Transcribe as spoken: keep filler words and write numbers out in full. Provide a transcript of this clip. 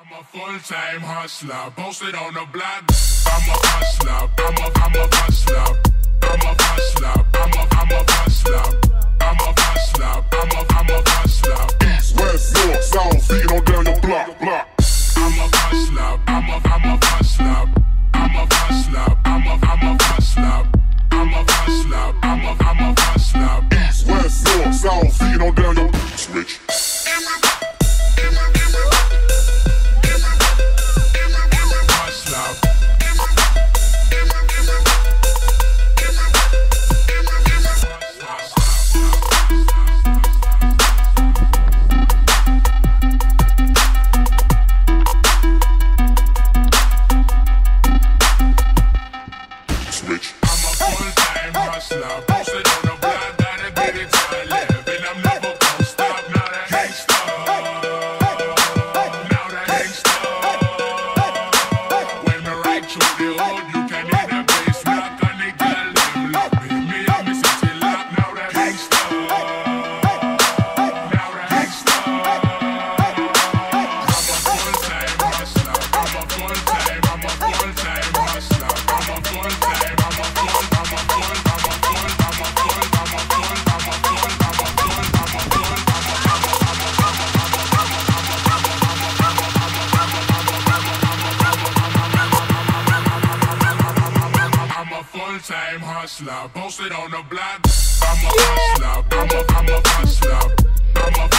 I'm a full-time hustler, posted on the block. I'm a hustler, I'm a, I'm a hustler. I'm a hustler, I'm a, I'm a hustler. I'm a hustler, I'm a, I'm a hustler. East, west, north, south, feet on down your block, block. I'm a hustler, I'm a, I'm a hustler. I'm a hustler, I'm a, I'm a hustler. I'm a hustler, I'm a, I'm a hustler. East, west, north, south, feet on down your switch. Posted on the block, gotta get it till I live. And I'm never gonna stop, now that gangsta. Now that gangsta. When me ride through the hood, you can hear the bass knock. And the girl them love me, me and me city lock. Now that gangsta. Now that gangsta. I'm a full-time hustler. I'm a full-time, I'm a full-time hustler. I'm a full-time, I'm a full, I'm a full. Full-time hustler, posted on the block. I'm a hustler, I'm a, I'm a hustler. I'm a